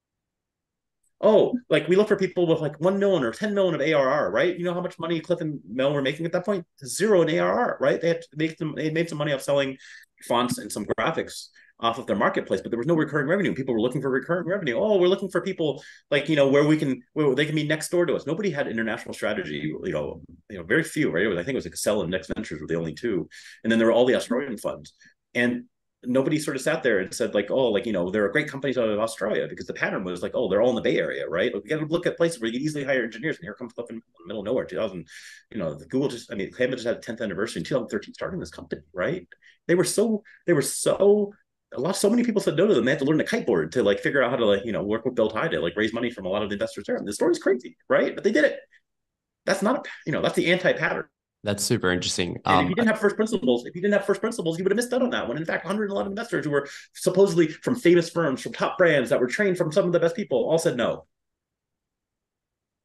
Oh, like we look for people with like one million or ten million of A R R, right? You know how much money Cliff and Mel were making at that point? Zero in A R R, right? They had to make them, they made some money off selling fonts and some graphics off of their marketplace, but there was no recurring revenue. People were looking for recurring revenue. Oh, we're looking for people like, you know, where we can, where they can be next door to us. Nobody had international strategy, you know, you know, very few, right? It was, I think it was Excel and Next Ventures were the only two. And then there were all the Australian funds. And nobody sort of sat there and said like, oh, like, you know, there are great companies out of Australia, because the pattern was like, oh, they're all in the Bay Area, right? Like, we got to look at places where you can easily hire engineers. And here comes Cliff in the middle of nowhere, two thousand, you know, the Google just, I mean, Canva just had a tenth anniversary in two thousand thirteen starting this company, right? They were so, they were so, a lot, so many people said no to them. They had to learn the kiteboard to like figure out how to like, you know, work with Bill Tye to like raise money from a lot of the investors there. And the story's crazy, right? But they did it. That's not, a, you know, that's the anti-pattern. That's super interesting. And Um, if you didn't have first principles, if you didn't have first principles, you would have missed out on that one. In fact, one hundred eleven investors who were supposedly from famous firms, from top brands that were trained from some of the best people, all said no.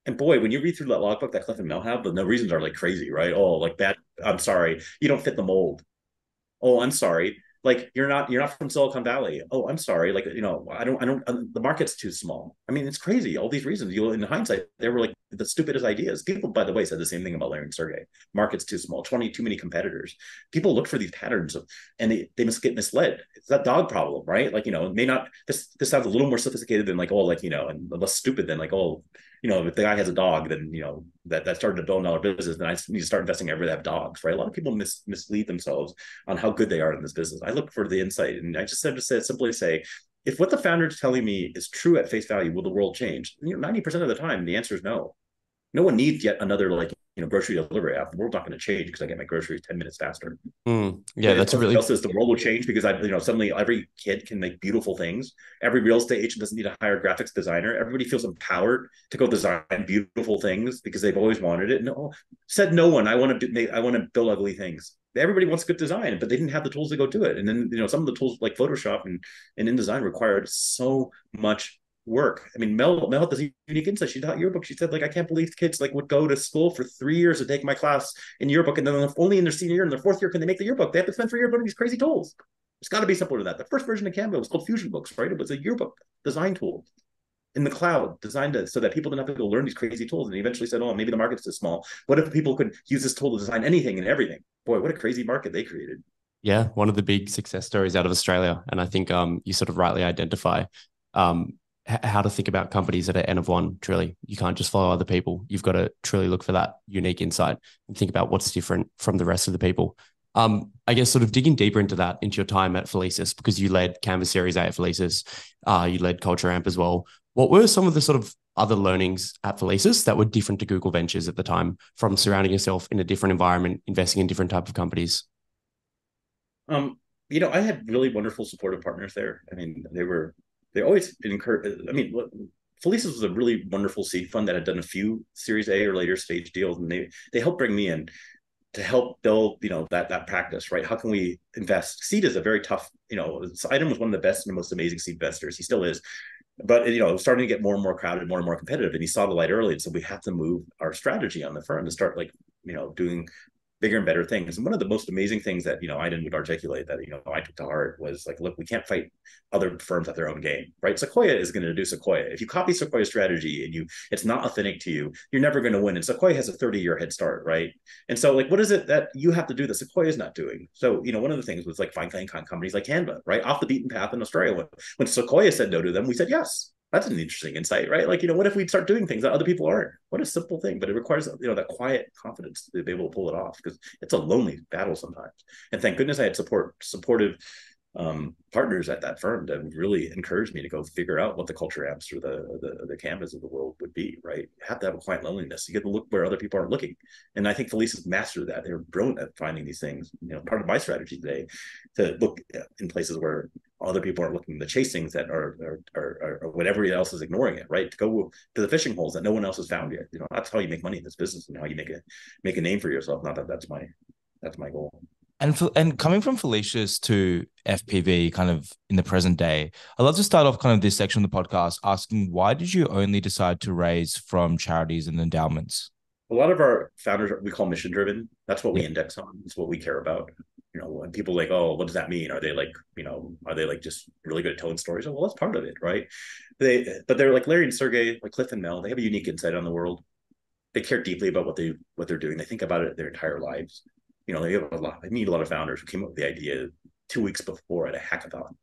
And boy, when you read through that logbook that Cliff and Mel have, the no reasons are like crazy, right? Oh, like that. I'm sorry, you don't fit the mold. Oh, I'm sorry. Like you're not you're not from Silicon Valley. Oh, I'm sorry. Like you know, I don't I don't uh, the market's too small. I mean, it's crazy. All these reasons. You in hindsight, they were like the stupidest ideas. People, by the way, said the same thing about Larry and Sergey. Market's too small. twenty too many competitors. People look for these patterns of, and they they must get misled. It's that dog problem, right? Like you know, it may not. This this sounds a little more sophisticated than like oh, like you know, and less stupid than like oh, you know, if the guy has a dog, then you know that that started a billion dollar business, then I need to start investing everywhere they have dogs, right? A lot of people mis- mislead themselves on how good they are in this business. I look for the insight, and I just said to say, simply say, if what the founder is telling me is true at face value, will the world change? You know, ninety percent of the time, the answer is no. No one needs yet another like you know grocery delivery app. The world's not going to change because I get my groceries ten minutes faster. Mm, yeah, that's really. Else is the world will change because I, you know, suddenly every kid can make beautiful things. Every real estate agent doesn't need to hire a graphics designer. Everybody feels empowered to go design beautiful things because they've always wanted it. No, said no one. I want to make. I want to build ugly things. Everybody wants good design, but they didn't have the tools to go do it. And then you know, some of the tools like Photoshop and and InDesign required so much work. I mean, Mel Mel had this unique insight. She taught yearbook. She said, like, I can't believe kids like would go to school for three years to take my class in yearbook, and then only in their senior year and their fourth year can they make the yearbook. They have to spend three years learning these crazy tools. It's got to be simpler than that. The first version of Canva was called Fusion Books, right? It was a yearbook design tool in the cloud, designed to, so that people didn't have to go learn these crazy tools. And he eventually said, oh, maybe the market's too small. What if people could use this tool to design anything and everything? Boy, what a crazy market they created. Yeah, one of the big success stories out of Australia. And I think um, you sort of rightly identify um, how to think about companies at an N of one. Truly, you can't just follow other people. You've got to truly look for that unique insight and think about what's different from the rest of the people. Um, I guess sort of digging deeper into that, into your time at Felicis, because you led Canvas Series A at Felicis, uh, you led Culture Amp as well. What were some of the sort of other learnings at Felicis that were different to Google Ventures at the time, from surrounding yourself in a different environment, investing in different type of companies? Um, you know, I had really wonderful supportive partners there. I mean, they were they always encourage. I mean, Felicis was a really wonderful seed fund that had done a few Series A or later stage deals, and they they helped bring me in to help build, you know, that that practice, right? How can we invest? Seed is a very tough, you know, Item was one of the best and most amazing seed investors. He still is. But, you know, it was starting to get more and more crowded, more and more competitive. And he saw the light early and said, we have to move our strategy on the firm to start, like, you know, doing bigger and better things. And one of the most amazing things that, you know, Iden would articulate that, you know, I took to heart was like, look, we can't fight other firms at their own game, right? Sequoia is going to do Sequoia. If you copy Sequoia's strategy and you, it's not authentic to you, you're never going to win. And Sequoia has a thirty year head start, right? And so like, what is it that you have to do that Sequoia is not doing? So, you know, one of the things was like find companies like Canva, right? Off the beaten path in Australia. When, when Sequoia said no to them, we said yes. That's an interesting insight, right? Like, you know, what if we start doing things that other people aren't? What a simple thing, but it requires, you know, that quiet confidence to be able to pull it off, because it's a lonely battle sometimes. And thank goodness I had support, supportive um, partners at that firm that really encouraged me to go figure out what the culture apps or the, the the canvas of the world would be, right? You have to have a quiet loneliness. You get to look where other people aren't looking. And I think Felicis mastered that. They were brilliant at finding these things. You know, part of my strategy today to look in places where other people aren't looking, to chase things that are are, are, are what everybody else is ignoring it, right? To go to the fishing holes that no one else has found yet. You know, that's how you make money in this business and how you make a make a name for yourself. Not that that's my that's my goal. And for, and coming from Felicis to F P V kind of in the present day, I'd love to start off kind of this section of the podcast asking, why did you only decide to raise from charities and endowments? A lot of our founders, we call mission driven. That's what we index on. It's what we care about. You know, when people are like, oh, what does that mean? Are they like, you know, are they like just really good at telling stories? Oh, well, that's part of it, right? They, but they're like Larry and Sergey, like Cliff and Mel. They have a unique insight on the world. They care deeply about what they what they're doing. They think about it their entire lives. You know, they have a lot. I meet a lot of founders who came up with the idea two weeks before at a hackathon.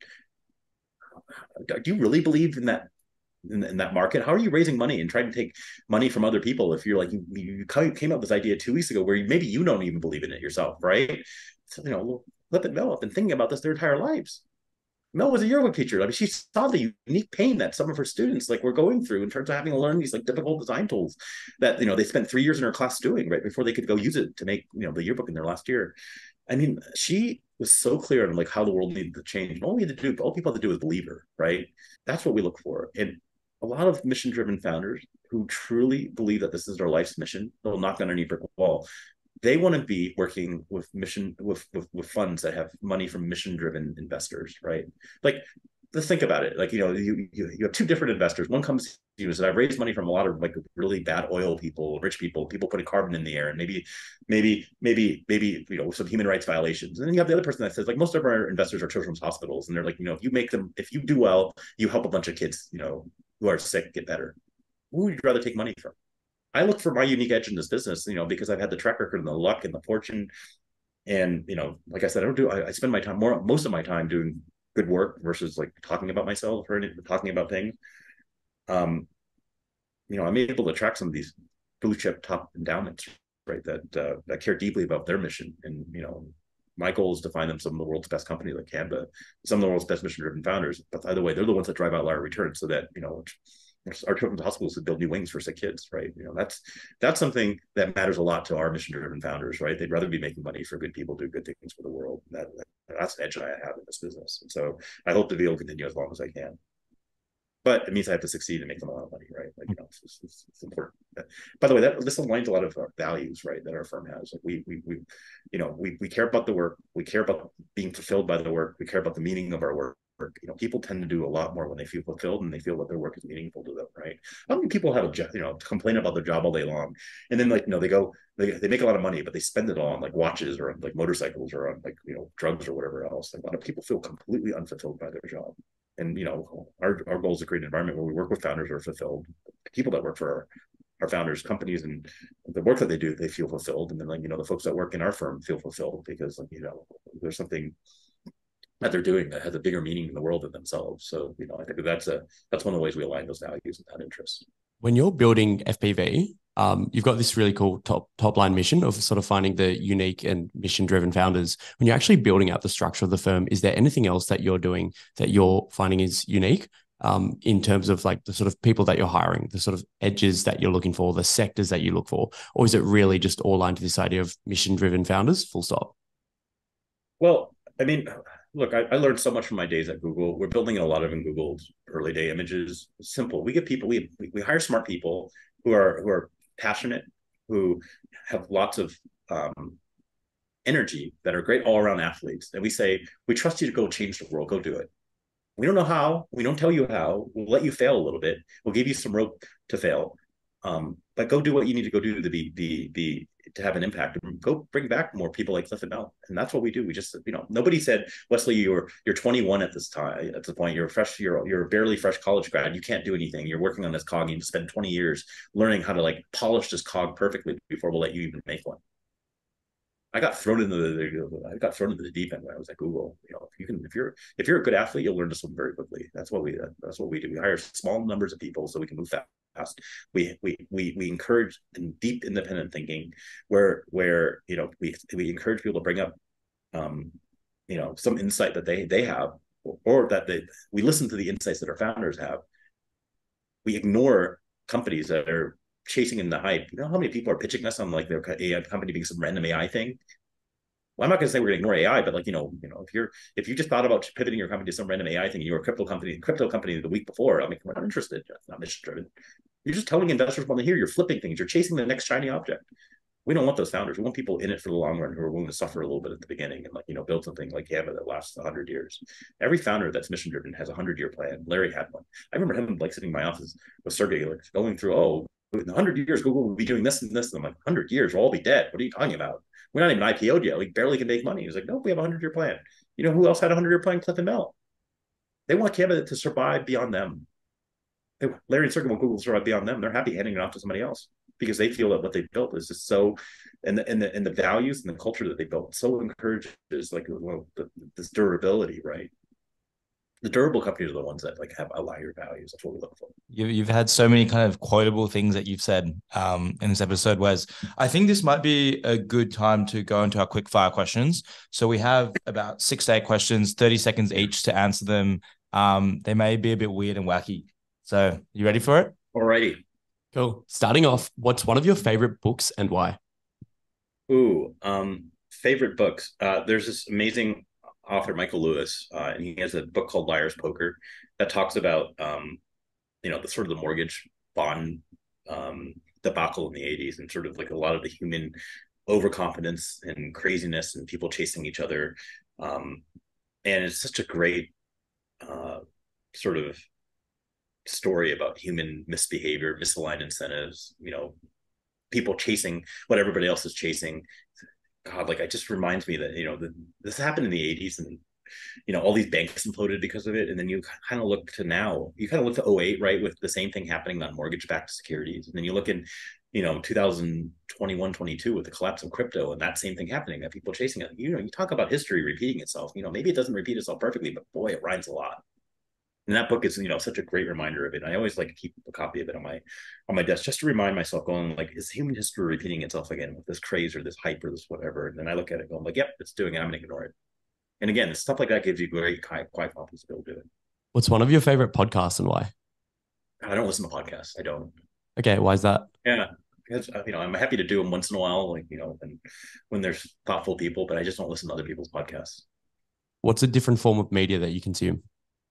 Do you really believe in that in, in that market? How are you raising money and trying to take money from other people if you're like you, you came up with this idea two weeks ago where maybe you don't even believe in it yourself, right? So, you know, let it Mel have been thinking about this their entire lives. Mel was a yearbook teacher. I mean, she saw the unique pain that some of her students like were going through in terms of having to learn these like difficult design tools that, you know, they spent three years in her class doing right before they could go use it to make, you know, the yearbook in their last year. I mean, she was so clear on like how the world needed to change. And all we had to do, all people had to do is believe her, right? That's what we look for. And a lot of mission-driven founders who truly believe that this is their life's mission, they'll knock on any brick wall. They want to be working with mission with, with with funds that have money from mission driven investors, right? Like let's think about it. Like, you know, you, you you have two different investors. One comes to you and says, I've raised money from a lot of like really bad oil people, rich people, people putting carbon in the air, and maybe, maybe, maybe, maybe, you know, some human rights violations. And then you have the other person that says, like, most of our investors are children's hospitals. And they're like, you know, if you make them, if you do well, you help a bunch of kids, you know, who are sick get better. Who would you rather take money from? I look for my unique edge in this business, you know, because I've had the track record and the luck and the fortune. And, you know, like I said, I don't do, I, I spend my time more, most of my time doing good work versus like talking about myself or talking about things. Um, you know, I'm able to attract some of these blue chip top endowments, right? That uh, that care deeply about their mission. And, you know, my goal is to find them some of the world's best companies like Canva, some of the world's best mission driven founders. But by the way, they're the ones that drive out large returns so that, you know, our children's hospitals to build new wings for sick kids, right? You know, that's that's something that matters a lot to our mission-driven founders, right? They'd rather be making money for good people, do good things for the world. That, that that's an edge that I have in this business, and so I hope to be able to continue as long as I can. But it means I have to succeed and make them a lot of money, right? Like, you know, it's, it's, it's important. By the way, that this aligns a lot of our values, right? That our firm has. Like we, we, we, you know, we we care about the work. We care about being fulfilled by the work. We care about the meaning of our work. You know, people tend to do a lot more when they feel fulfilled and they feel that their work is meaningful to them, right? How many people have a job, you know, complain about their job all day long, and then like, you know, they go, they, they make a lot of money, but they spend it all on like watches or on like motorcycles or on like, you know, drugs or whatever else. Like, a lot of people feel completely unfulfilled by their job. And, you know, our, our goal is to create an environment where we work with founders who are fulfilled. People that work for our, our founders' companies and the work that they do, they feel fulfilled. And then, like, you know, the folks that work in our firm feel fulfilled because, like, you know, there's something that they're doing that has a bigger meaning in the world than themselves. So, you know, I think that's a that's one of the ways we align those values and that interest. When you're building F P V, um, you've got this really cool top top line mission of sort of finding the unique and mission driven founders. When you're actually building out the structure of the firm, is there anything else that you're doing that you're finding is unique um, in terms of like the sort of people that you're hiring, the sort of edges that you're looking for, the sectors that you look for, or is it really just all aligned to this idea of mission driven founders? Full stop. Well, I mean, look, I, I learned so much from my days at Google. We're building a lot of in Google's early day images. It's simple. We get people, we, we hire smart people who are who are passionate, who have lots of um, energy, that are great all around athletes. And we say, we trust you to go change the world, go do it. We don't know how, we don't tell you how, we'll let you fail a little bit. We'll give you some rope to fail. Um, but go do what you need to go do to be, be, be, to have an impact. Go bring back more people like Cliff and Mel. And that's what we do. We just, you know, nobody said, Wesley, you're, you're twenty-one at this time, at the point, you're fresh, you're, you're a barely fresh college grad. You can't do anything. You're working on this cog. You need to spend twenty years learning how to like polish this cog perfectly before we'll let you even make one. I got thrown into the I got thrown into the deep end when I was at Google. You know, if you can, if you're if you're a good athlete, you'll learn to swim very quickly. That's what we that's what we do. We hire small numbers of people so we can move fast. We we we we encourage deep independent thinking, where where you know we we encourage people to bring up, um, you know, some insight that they they have, or, or that they we listen to the insights that our founders have. We ignore companies that are chasing in the hype. You know how many people are pitching us on like their A I company being some random A I thing? Well, I'm not going to say we're going to ignore A I, but like, you know, you know, if you're if you just thought about pivoting your company to some random A I thing, you were a crypto company, crypto company the week before, I mean, we're not interested. It's not mission driven. You're just telling investors want to hear. You're flipping things. You're chasing the next shiny object. We don't want those founders. We want people in it for the long run who are willing to suffer a little bit at the beginning and like, you know, build something like Canva that lasts one hundred years. Every founder that's mission driven has a hundred year plan. Larry had one. I remember him like sitting in my office with Sergey, like going through, oh, in one hundred years, Google will be doing this and this. And I'm like, one hundred years, we'll all be dead. What are you talking about? We're not even I P O'd yet. We barely can make money. He's like, no, we have a hundred year plan. You know who else had a hundred year plan? Cliff and Mel. They want Canva to survive beyond them. They, Larry and Sergey want Google to survive beyond them. They're happy handing it off to somebody else because they feel that what they built is just so, and the, and the, and the values and the culture that they built so encourages like, well, the, this durability, right? The durable companies are the ones that like have a lot of your values. That's what we look for. You, you've had so many kind of quotable things that you've said um, in this episode, Wes. I think this might be a good time to go into our quick fire questions. So we have about six to eight questions, thirty seconds each to answer them. Um, they may be a bit weird and wacky. So you ready for it? Alrighty. Cool. Starting off, what's one of your favorite books and why? Ooh, um, favorite books. Uh, there's this amazing author, Michael Lewis, uh, and he has a book called Liar's Poker that talks about, um, you know, the sort of the mortgage bond um, debacle in the eighties and sort of like a lot of the human overconfidence and craziness and people chasing each other. Um, and it's such a great, uh, sort of story about human misbehavior, misaligned incentives, you know, people chasing what everybody else is chasing. God, like, it just reminds me that, you know, the, this happened in the eighties, and, you know, all these banks imploded because of it. And then you kind of look to now, you kind of look to oh eight, right, with the same thing happening on mortgage-backed securities. And then you look in, you know, two thousand twenty-one, twenty-two with the collapse of crypto and that same thing happening, that people chasing it. You know, you talk about history repeating itself. You know, maybe it doesn't repeat itself perfectly, but boy, it rhymes a lot. And that book is, you know, such a great reminder of it. I always like to keep a copy of it on my on my desk just to remind myself, going like, is human history repeating itself again with this craze or this hype or this whatever? And then I look at it going like, yep, it's doing it. I'm going to ignore it. And again, stuff like that gives you great quiet confidence to be able to do it. What's one of your favorite podcasts and why? I don't listen to podcasts. I don't. Okay, why is that? Yeah, because, you know, I'm happy to do them once in a while, like, you know, and when there's thoughtful people, but I just don't listen to other people's podcasts. What's a different form of media that you consume?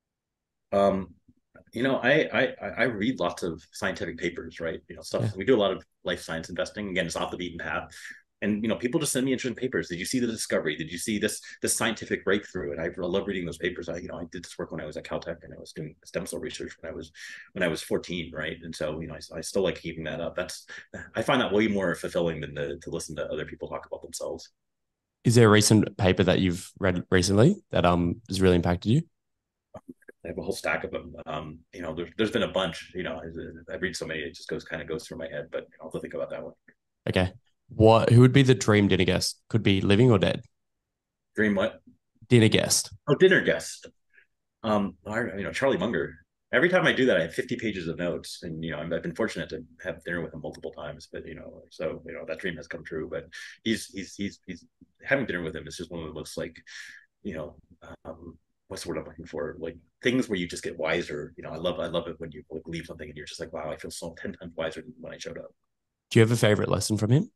Um, you know, I, I I read lots of scientific papers, right? You know, stuff. Yeah. We do a lot of life science investing. Again, it's off the beaten path. And, you know, people just send me interesting papers. Did you see the discovery? Did you see this this scientific breakthrough? And I love reading those papers. I, you know, I did this work when I was at Caltech, and I was doing stem cell research when I was when I was fourteen, right? And so, you know, I, I still like keeping that up. That's I find that way more fulfilling than to, to listen to other people talk about themselves. Is there a recent paper that you've read recently that um has really impacted you? I have a whole stack of them. Um, you know, there's there's been a bunch. You know, I, I read so many, it just goes kind of goes through my head. But, you know, I'll have to think about that one. Okay. What? Who would be the dream dinner guest? Could be living or dead. Dream what? Dinner guest. Oh, dinner guest. Um, you know, Charlie Munger. Every time I do that, I have fifty pages of notes, and, you know, I've been fortunate to have dinner with him multiple times. But, you know, so, you know, that dream has come true. But he's he's he's he's having dinner with him is just one of the most, like, you know, um, what's the word I'm looking for? Like, things where you just get wiser. You know, I love I love it when you, like, leave something and you're just like, wow, I feel so ten times wiser than when I showed up. Do you have a favorite lesson from him?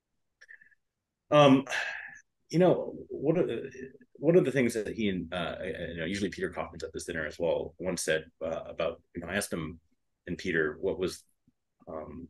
Um, you know, one of the one of the things that he and uh, you know, usually Peter Kaufman's at this dinner as well, once said uh, about, you know, I asked him and Peter, what was, um,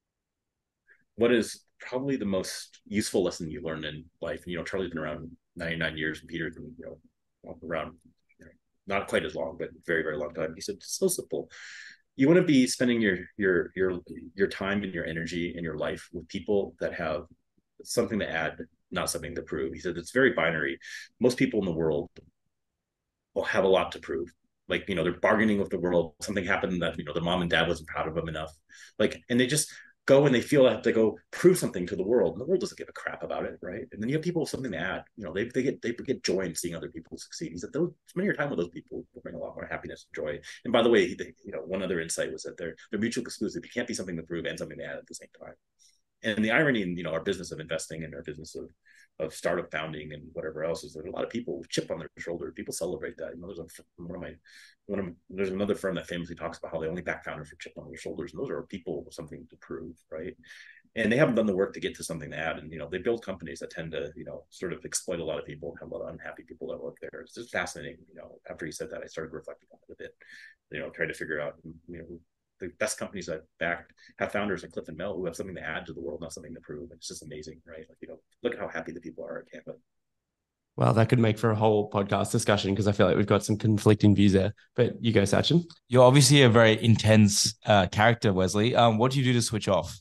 what is probably the most useful lesson you learned in life? And, you know, Charlie's been around ninety-nine years, and Peter's been, you know, around, you know, not quite as long, but very, very long time. He said, it's so simple. You want to be spending your your your your time and your energy and your life with people that have something to add, not something to prove. He said it's very binary. Most people in the world will have a lot to prove. Like, you know, they're bargaining with the world. Something happened that, you know, their mom and dad wasn't proud of them enough. Like, and they just go and they feel that they go prove something to the world. And the world doesn't give a crap about it, right? And then you have people with something to add. You know, they they get they get joy in seeing other people succeed. He said, those spending your time with those people will bring a lot more happiness and joy. And by the way, they, you know, one other insight was that they're they're mutually exclusive. You can't be something to prove and something to add at the same time. And the irony in, you know, our business of investing and our business of of startup founding and whatever else is that a lot of people with chip on their shoulder. People celebrate that. You know, there's a, one of my one of there's another firm that famously talks about how they only back founders with chip on their shoulders, and those are people with something to prove, right? And they haven't done the work to get to something to add. And, you know, they build companies that tend to, you know, sort of exploit a lot of people, have a lot of unhappy people that work there. It's just fascinating. You know, after he said that, I started reflecting on it a bit. You know, trying to figure out, you know, the best companies that back have founders like Cliff and Mel who have something to add to the world, not something to prove. It's just amazing, right? Like, you know, look at how happy the people are at Tampa. Well, that could make for a whole podcast discussion, because I feel like we've got some conflicting views there. But you go, Sachin. You're obviously a very intense uh, character, Wesley. Um, what do you do to switch off?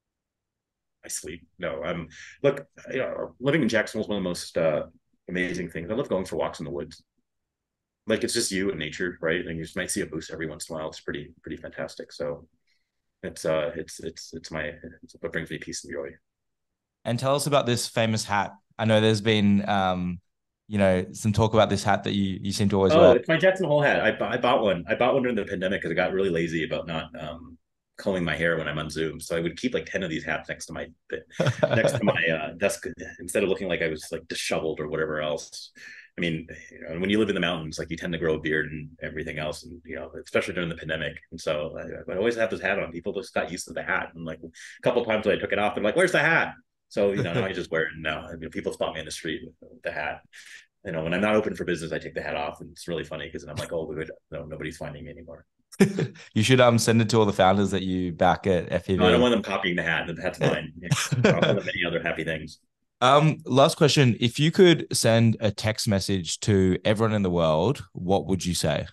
I sleep. No, I'm look, you know, living in Jacksonville is one of the most uh, amazing things. I love going for walks in the woods. Like, it's just you and nature, right? And you just might see a moose every once in a while. It's pretty, pretty fantastic. So it's, uh, it's, it's, it's my, it's what brings me peace and joy. And tell us about this famous hat. I know there's been, um, you know, some talk about this hat that you, you seem to always oh, wear. It's my Jackson Hole hat. I, I bought one. I bought one during the pandemic because I got really lazy about not, um, combing my hair when I'm on Zoom. So I would keep like ten of these hats next to my, next to my uh, desk, instead of looking like I was like disheveled or whatever else. I mean, you know, when you live in the mountains, like, you tend to grow a beard and everything else, and, you know, especially during the pandemic. And so I, I always have this hat on. People just got used to the hat, and like a couple of times when I took it off, they're like, "Where's the hat?" So, you know, now I just wear it. And now, I mean, people spot me in the street with the hat. You know, when I'm not open for business, I take the hat off, and it's really funny because I'm like, "Oh, good, no, nobody's finding me anymore." You should um send it to all the founders that you back at F E V. No, I don't want them copying the hat. The hat's mine. I'll tell them many other happy things. Um, last question. If you could send a text message to everyone in the world, what would you say?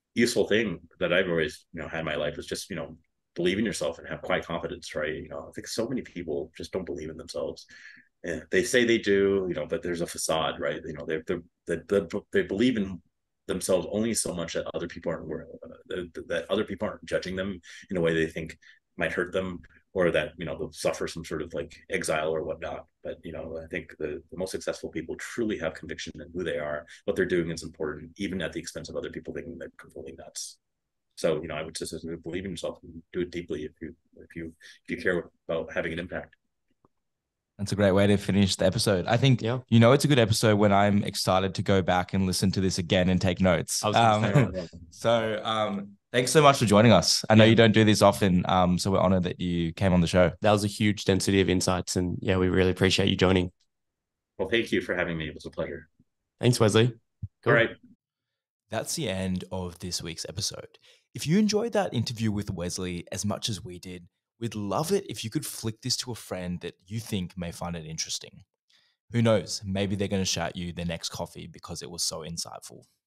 useful thing that I've always, you know, had in my life was just, you know, believe in yourself and have quiet confidence, right? You know, I think so many people just don't believe in themselves. And they say they do, you know, but there's a facade, right? You know, they they they, they believe in themselves only so much that other people aren't uh, that other people aren't judging them in a way they think might hurt them, or that, you know, they'll suffer some sort of like exile or whatnot. But, you know, I think the, the most successful people truly have conviction in who they are. What they're doing is important, even at the expense of other people thinking they're completely nuts. So, you know, I would just believe in yourself and do it deeply if you if you if you care about having an impact. That's a great way to finish the episode. I think, yeah. you know, it's a good episode when I'm excited to go back and listen to this again and take notes. Um, so um, thanks so much for joining us. I know yeah. you don't do this often, um, so we're honored that you came on the show. That was a huge density of insights, and yeah, we really appreciate you joining. Well, thank you for having me. It was a pleasure. Thanks, Wesley. Cool. All right. That's the end of this week's episode. If you enjoyed that interview with Wesley as much as we did, we'd love it if you could flick this to a friend that you think may find it interesting. Who knows, maybe they're going to shout you their next coffee because it was so insightful.